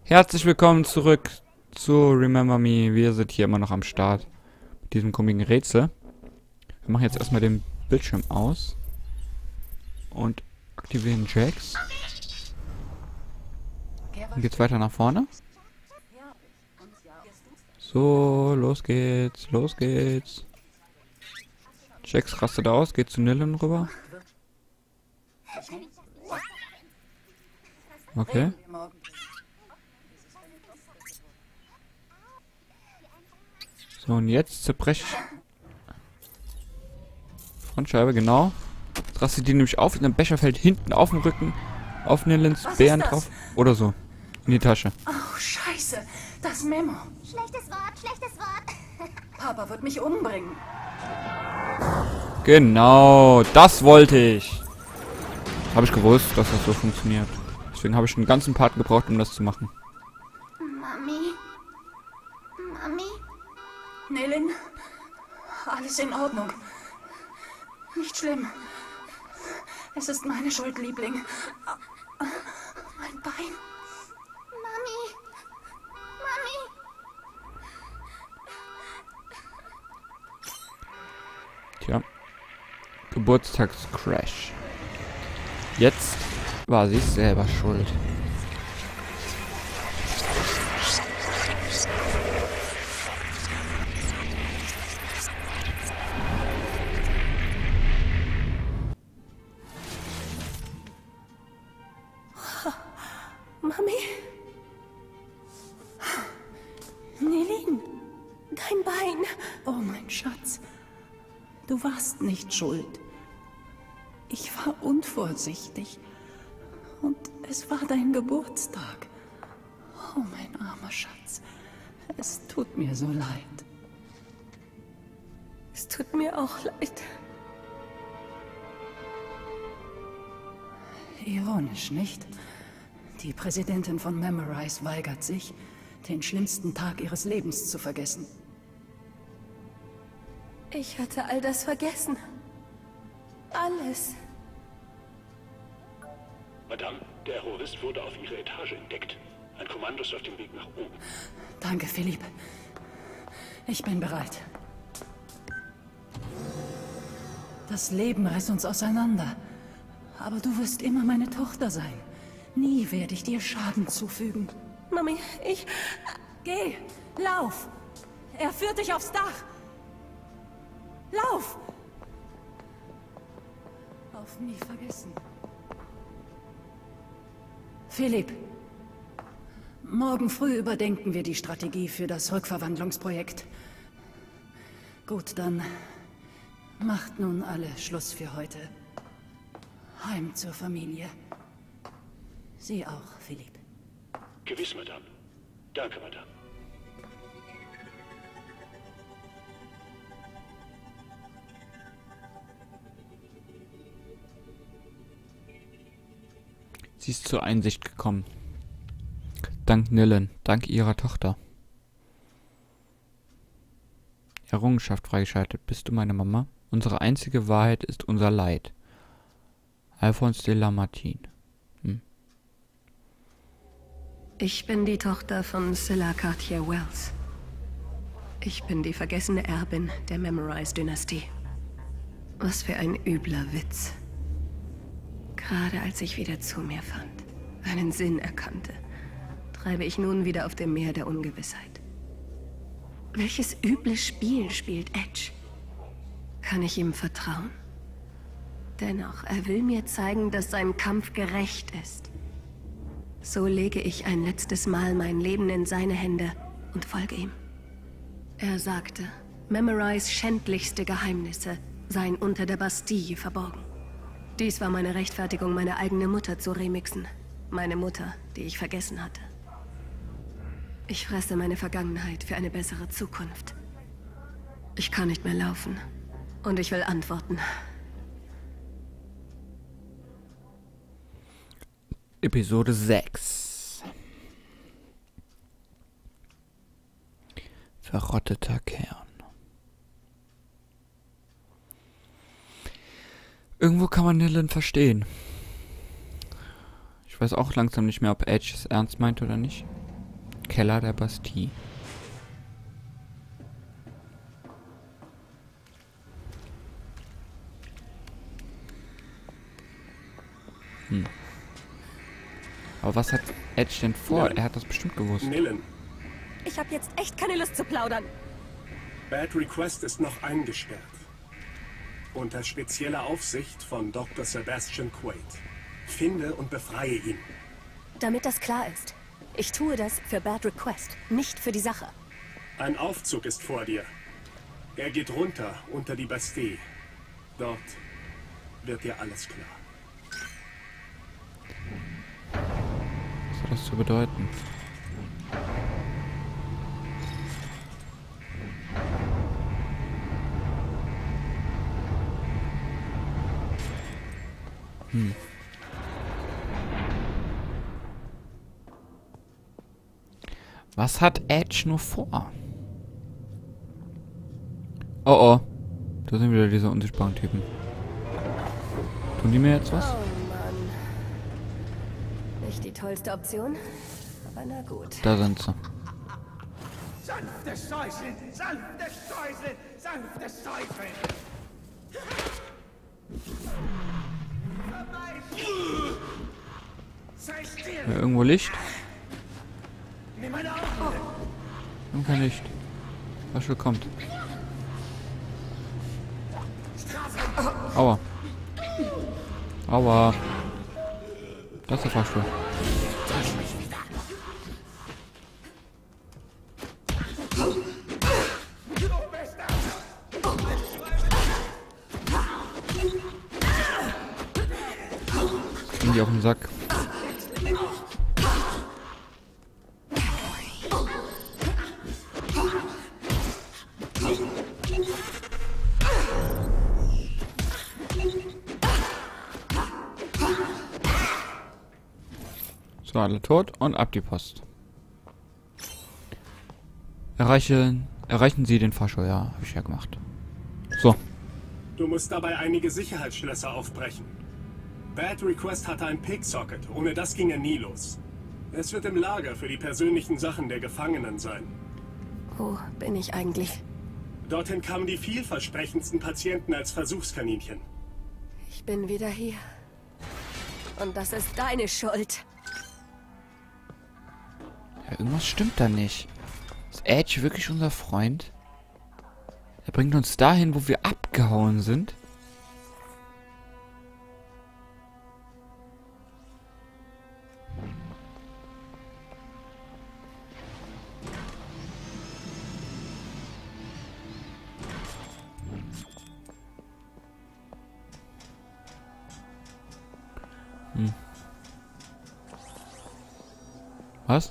Herzlich willkommen zurück zu Remember Me. Wir sind hier immer noch am Start mit diesem komischen Rätsel. Wir machen jetzt erstmal den Bildschirm aus und aktivieren Jax. Dann geht's weiter nach vorne. So, los geht's, los geht's. Jax rastet aus, geht zu Nillen rüber. Okay. So, und jetzt zerbreche ich Frontscheibe, genau. Jetzt rastet die nämlich auf, der Becher fällt hinten auf dem Rücken, auf Nillens Bären drauf. Oder so. In die Tasche. Oh, scheiße. Das Memo. Schlechtes Wort, schlechtes Wort. Papa wird mich umbringen. Genau, das wollte ich. Habe ich gewusst, dass das so funktioniert. Deswegen habe ich einen ganzen Part gebraucht, um das zu machen. Mami? Mami? Nilin, alles in Ordnung. Nicht schlimm. Es ist meine Schuld, Liebling. Mein Bein. Mami? Mami? Tja. Geburtstagscrash. Jetzt war sie selber schuld. Mami? Nilin, dein Bein. Oh, mein Schatz. Du warst nicht schuld. Ich war unvorsichtig. Und es war dein Geburtstag. Oh, mein armer Schatz. Es tut mir so leid. Es tut mir auch leid. Ironisch, nicht? Die Präsidentin von Memorize weigert sich, den schlimmsten Tag ihres Lebens zu vergessen. Ich hatte all das vergessen. Alles. Madame, der Terrorist wurde auf Ihrer Etage entdeckt. Ein Kommando ist auf dem Weg nach oben. Danke, Philipp. Ich bin bereit. Das Leben reißt uns auseinander. Aber du wirst immer meine Tochter sein. Nie werde ich dir Schaden zufügen. Mami, Geh! Lauf! Er führt dich aufs Dach! Lauf! Auf nie vergessen. Philipp, morgen früh überdenken wir die Strategie für das Rückverwandlungsprojekt. Gut, dann macht nun alle Schluss für heute. Heim zur Familie. Sie auch, Philipp. Gewiss, Madame. Danke, Madame. Sie ist zur Einsicht gekommen. Dank Nillen, dank ihrer Tochter. Errungenschaft freigeschaltet. Bist du meine Mama? Unsere einzige Wahrheit ist unser Leid. Alphonse de Lamartine. ich bin die Tochter von Scylla Cartier Wells. Ich bin die vergessene Erbin der Memorize-Dynastie. Was für ein übler Witz. Gerade als ich wieder zu mir fand, einen Sinn erkannte, treibe ich nun wieder auf dem Meer der Ungewissheit. Welches üble Spiel spielt Edge? Kann ich ihm vertrauen? Dennoch, er will mir zeigen, dass sein Kampf gerecht ist. So lege ich ein letztes Mal mein Leben in seine Hände und folge ihm. Er sagte, Memorize schändlichste Geheimnisse seien unter der Bastille verborgen. Dies war meine Rechtfertigung, meine eigene Mutter zu remixen. Meine Mutter, die ich vergessen hatte. Ich fresse meine Vergangenheit für eine bessere Zukunft. Ich kann nicht mehr laufen. Und ich will antworten. Episode 6. Verrotteter Kern. Irgendwo kann man Nillen verstehen. Ich weiß auch langsam nicht mehr, ob Edge es ernst meint oder nicht. Keller der Bastille. Aber was hat Edge denn vor? Nein. Er hat das bestimmt gewusst. Nillen, Ich habe jetzt echt keine Lust zu plaudern. Bad Request ist noch eingesperrt. Unter spezieller Aufsicht von Dr. Sebastian Quaid. Finde und befreie ihn. Damit das klar ist. Ich tue das für Bad Request, nicht für die Sache. Ein Aufzug ist vor dir. Er geht runter unter die Bastille. Dort wird dir alles klar. Was hat das zu bedeuten? Was hat Edge nur vor? Oh oh. Da sind wieder diese unsichtbaren Typen. Tun die mir jetzt was? Oh Mann. Nicht die tollste Option, aber na gut. Da sind sie. Sanftes Säuseln, sanftes Säuseln, sanftes Säuseln. Sei still, Ja, irgendwo Licht? nimm meine Augen. Und kein Licht. Fahrstuhl kommt. Aua. Aua. Das ist der Fahrstuhl. Gehen die auf den Sack. So, alle tot und ab die Post. Erreichen Sie den Fahrstuhl, ja, habe ich ja gemacht. So, Du musst dabei einige Sicherheitsschlösser aufbrechen. Bad Request hatte ein Picksocket. Ohne das ging er nie los. Es wird im Lager für die persönlichen Sachen der Gefangenen sein. Wo bin ich eigentlich? Dorthin kamen die vielversprechendsten Patienten als Versuchskaninchen. Ich bin wieder hier. Und das ist deine Schuld. ja, irgendwas stimmt da nicht. Ist Edge wirklich unser Freund? Er bringt uns dahin, wo wir abgehauen sind. Was?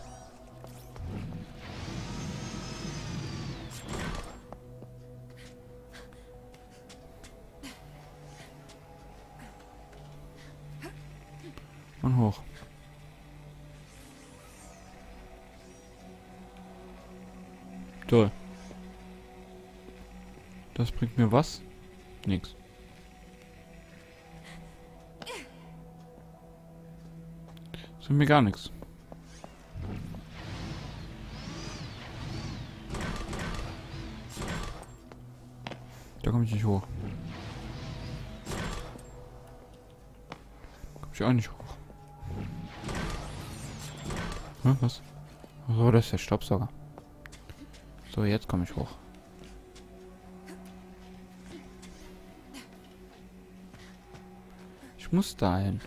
Und hoch. Toll. Das bringt mir was? Nix. Das bringt mir gar nichts. Da komme ich nicht hoch. Komme ich auch nicht hoch. Hm, was? So, das ist der Staubsauger. So, jetzt komme ich hoch. Ich muss dahin.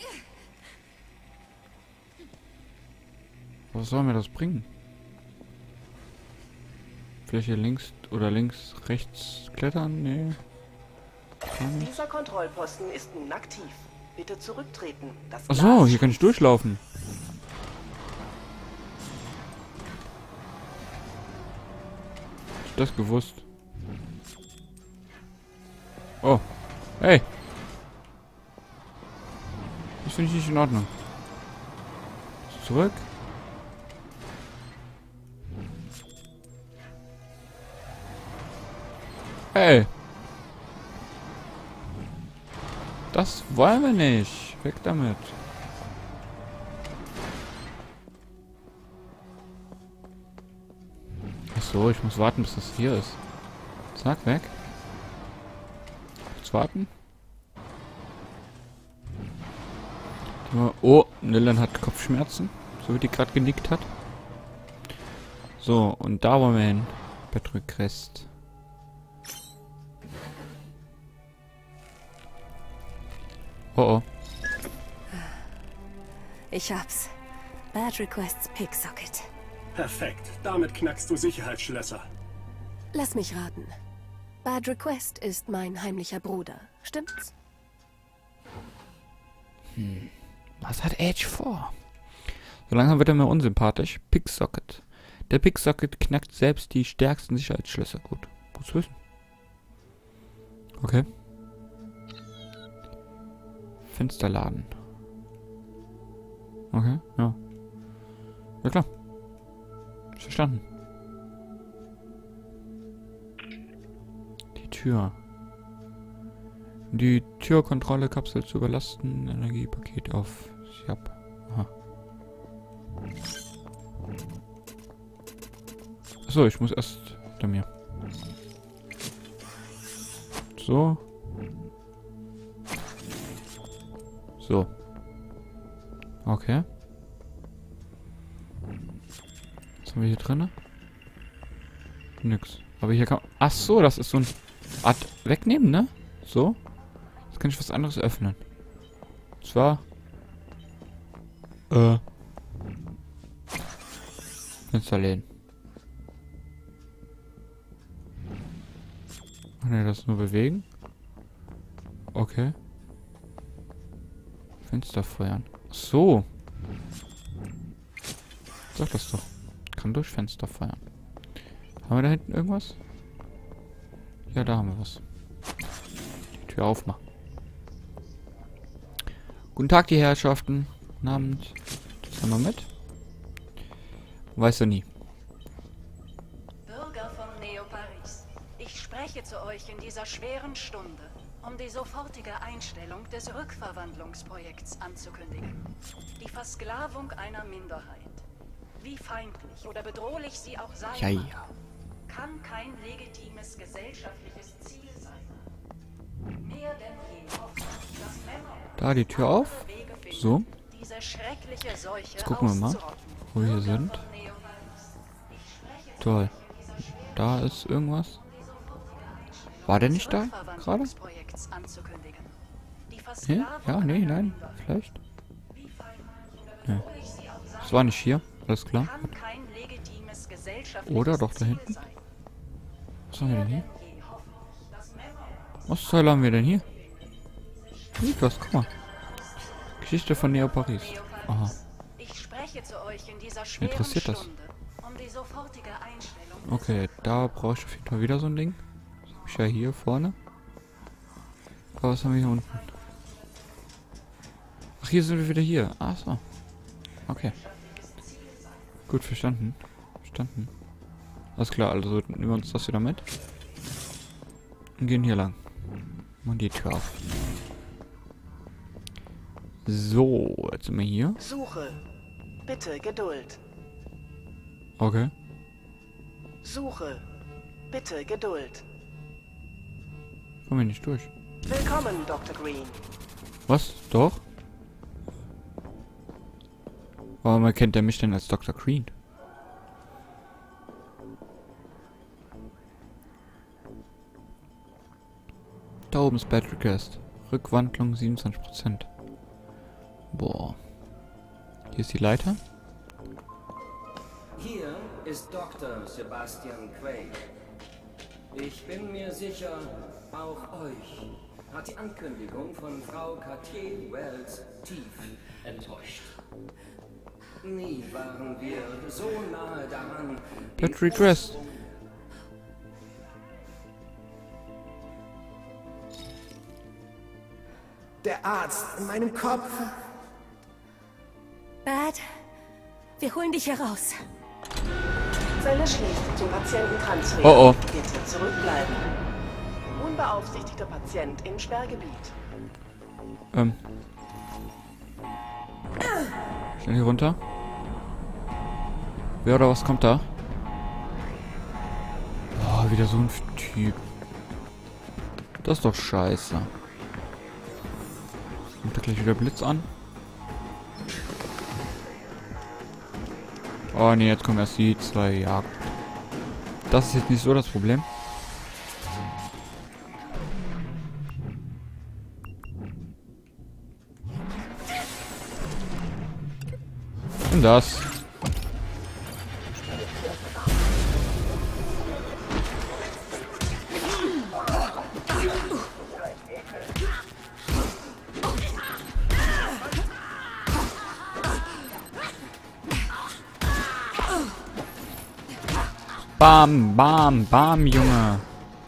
Was soll mir das bringen? Vielleicht hier links oder links, rechts klettern? Nee. Dieser Kontrollposten ist nun aktiv. Bitte zurücktreten. Das Ach so, Glas hier kann ich durchlaufen. Hab ich das gewusst? Oh. Hey. Das finde ich nicht in Ordnung. Zurück. Hey. Das wollen wir nicht. Weg damit. Achso, ich muss warten, bis das hier ist. Zack, weg. Kurz warten. Oh, Nillan hat Kopfschmerzen. So wie die gerade genickt hat. So, und da wollen wir hin. Bad Request. Oh oh. Ich hab's. Bad Requests Picksocket. Perfekt. Damit knackst du Sicherheitsschlösser. Lass mich raten. Bad Request ist mein heimlicher Bruder. Stimmt's? Was hat Edge vor? So langsam wird er mir unsympathisch. Picksocket. Der Picksocket knackt selbst die stärksten Sicherheitsschlösser. Gut. Gut zu wissen. Okay. Fensterladen. Okay, ja. Ja klar. Verstanden. Die Tür. Die Türkontrolle Kapsel zu überlasten. Energiepaket auf. Aha. Achso, ich muss erst hinter mir. So. So. Okay. Was haben wir hier drin? Nix. Aber hier kann... Ach so, das ist so ein... Art wegnehmen, ne? So. Jetzt kann ich was anderes öffnen. Und zwar... Fensterläden. Ach ne, das nur bewegen. Okay. Fenster feuern. Ach so. Sag das doch. Kann durch Fenster feuern. Haben wir da hinten irgendwas? Ja, da haben wir was. Die Tür aufmachen. Guten Tag, die Herrschaften. Guten Abend. Das haben wir mit. Weiß er nie. Bürger von Neo-Paris, ich spreche zu euch in dieser schweren Stunde, um die sofortige Einstellung des Rückverwandlungsprojekts anzukündigen. Die Versklavung einer Minderheit, wie feindlich oder bedrohlich sie auch sein Ja, mag, ja. kann kein legitimes gesellschaftliches Ziel sein. Mehr denn je hoffe ich, dass Männer Da die Tür auf. Wege finden, So. diese schreckliche Seuche Jetzt gucken wir mal, auszurotten. wo wir hier sind. Von Neo-Paris, ich spreche Toll. Da ist irgendwas. War der nicht da gerade? Nee? Ja, nee, nein. Vielleicht. Nee. Das war nicht hier. Alles klar. Oder doch da hinten. Was haben wir denn hier? Was zur Hölle haben wir denn hier? Niklas, guck mal. Geschichte von Neo-Paris. Aha. Mich interessiert das. Okay, da brauche ich auf jeden Fall wieder so ein Ding. Das habe ich ja hier vorne. Aber was haben wir hier unten? Ach, hier sind wir wieder hier. Ach so. Okay. Gut, verstanden. Verstanden. Alles klar, also nehmen wir uns das wieder mit. Und gehen hier lang. Und die Tür auf. So, jetzt sind wir hier. Suche. Bitte Geduld. Okay. Suche. Bitte Geduld. Kommen wir nicht durch. Willkommen, Dr. Green. Was? Doch? Warum erkennt er mich denn als Dr. Green? Da oben ist Bad Request. Rückwandlung 27%. Boah. Hier ist die Leiter. Hier ist Dr. Sebastian Quaid. Ich bin mir sicher, auch euch hat die Ankündigung von Frau Cartier Wells tief enttäuscht. Nie waren wir so nahe daran. Bad Request. Der Arzt in meinem Kopf. Bad, wir holen dich hier raus. Zelle schließt zum Patiententransfer. Oh oh. Bitte zurückbleiben. Unbeaufsichtigter Patient im Sperrgebiet. Schnell hier runter. Wer oder was kommt da? Oh, wieder so ein Typ. Das ist doch scheiße. Kommt da gleich wieder Blitz an? Oh ne, jetzt kommen erst die 2 Jagd. Das ist jetzt nicht so das Problem. Und das. Bam, bam, bam, Junge.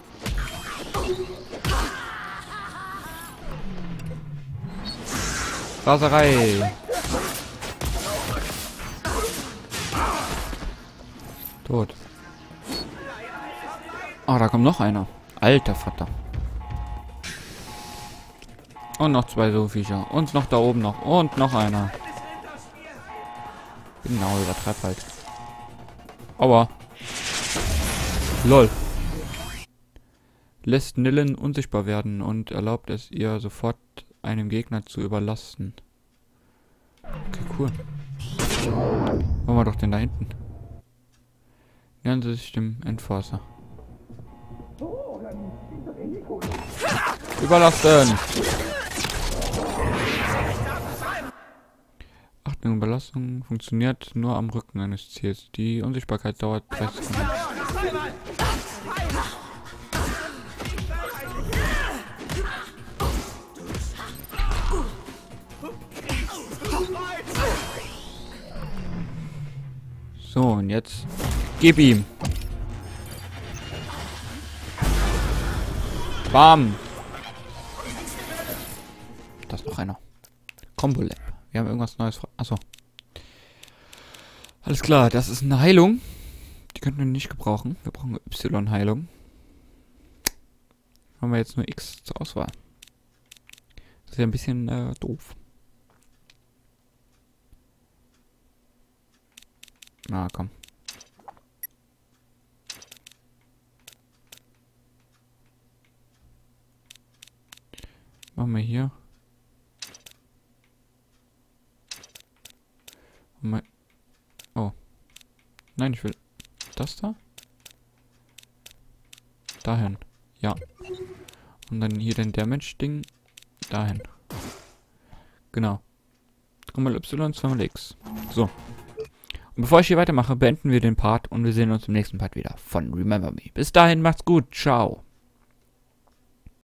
Raserei. Tot. Ah, da kommt noch einer. Alter Vater. Und noch 2 so Viecher. Und noch da oben noch. Und noch einer. Genau, übertreib halt. Aua. LOL. Lässt Nillen unsichtbar werden und erlaubt es ihr sofort einem Gegner zu überlasten. Okay, cool. Wollen wir doch den da hinten. Nähern Sie sich dem Enforcer. Überlasten! Achtung, Überlastung funktioniert nur am Rücken eines Ziels. Die Unsichtbarkeit dauert 30 Sekunden. So, und jetzt gib ihm. Bam. Das ist noch einer. Combo Lab. Wir haben irgendwas Neues. Achso. Alles klar, das ist eine Heilung. Die könnten wir nicht gebrauchen. Wir brauchen eine Y-Heilung. Haben wir jetzt nur X zur Auswahl. Das ist ja ein bisschen doof. Na, komm. Machen wir hier. Oh. Nein, ich will das da. Dahin. Ja. Und dann hier den Damage-Ding. Dahin. Genau. 3 Y, 2 X. So. Und bevor ich hier weitermache, beenden wir den Part und wir sehen uns im nächsten Part wieder von Remember Me. Bis dahin, macht's gut. Ciao.